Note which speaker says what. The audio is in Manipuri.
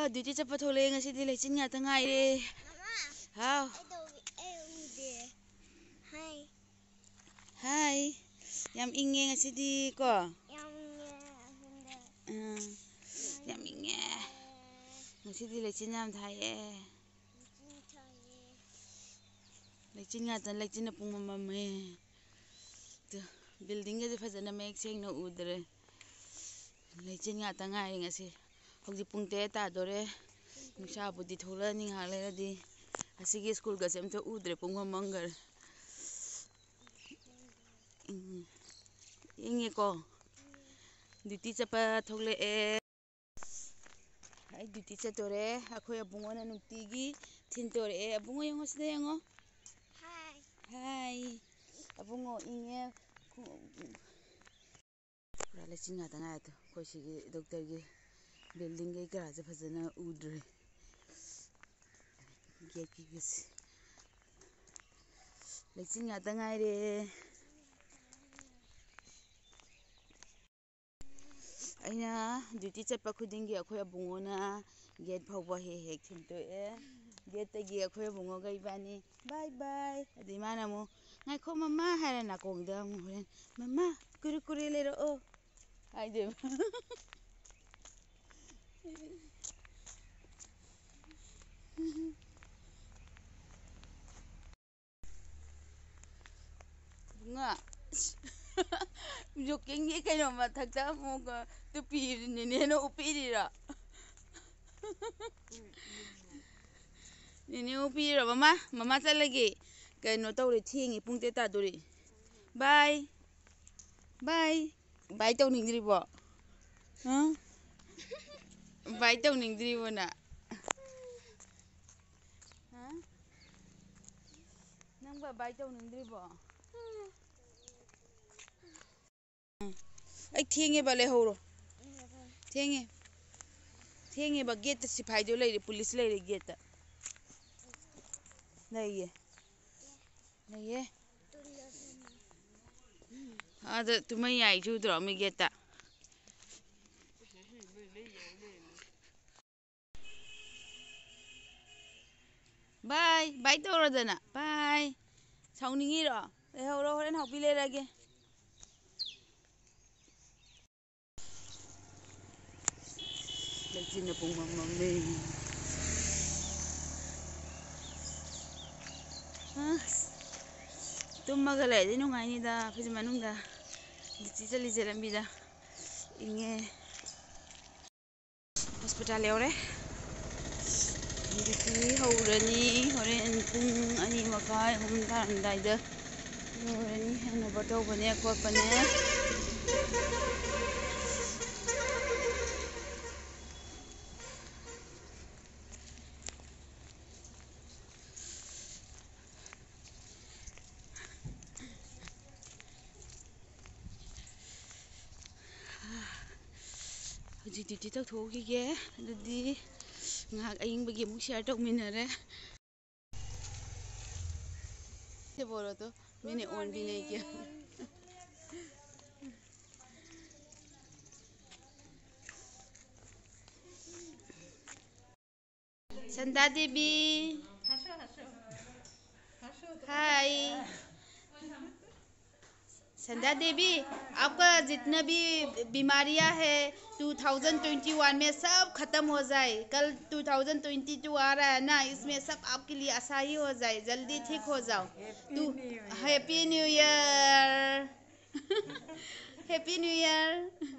Speaker 1: ड्यूटी चप्पा थोले ngasi di lecin ngata ngaire. Hao.
Speaker 2: Hai.
Speaker 1: Hai. Yam inge ngasi di ko. Yam inge. Ngasi di lecin yam thai lecin ngata lecin pung mamame. Tu building ge fazana mek seng no udre. Lecin ngata ngaire ngasi. Hoji pung te ta dore. Nusa budi thola ni ngale di. Asigi school ga sem to udre pung mamangar. Inge ko. Duty chapa thole ai duty chatore akhoi abungo na nutigi thintore abungo yongo sida yongo.
Speaker 2: Hai.
Speaker 1: Hai. Abungo inge pura lecin ngata ngaire to koi sigi doctor gi building ge garage fazana udre. Gate ki gis lecin ngata ngaire. Aina duty chapa khudingi akhoi abungo na gate phawba he thintoe gate tagi akhoi abungo ga ibani bye bye adi mana mo ngai kho mama hara na kongda mo horen mama kurukure lero o ai de bunga joking ye kaino ma thakta mo ga tu pi ne no upirira Nini upirira mama chalage kaino tawre thingi pungte ta dori bye bye bye taw ningdribo ha bye taw ningdribo na ha nang ba bye taw ningdribo ai thinge ba le horo thinge ba gate si phai jo leire police leire gate naiye ada tumai ai ju dro mi gate bye tawro dana bye sauningi ro le horo horen haupi le rage lecin na pung mamame tummaga leidi nungainida fiji manungda duty chali jerambida inge hospital yore duty haurani horen pung ani makai hum tarandaida horani hena bato bane ko pane Hojik duty tak thoki ge adudi ngak aying bagi mu share tok minare se bolo to mine on bi nei kya Santa Devi हाय संध्या देवी आपका जितना भी बीमारियां है 2021 में सब खत्म हो जाए कल 2022 आ रहा है ना इसमें सब आपके लिए आसानी हो जाए जल्दी ठीक हो जाओ तू happy new year happy new year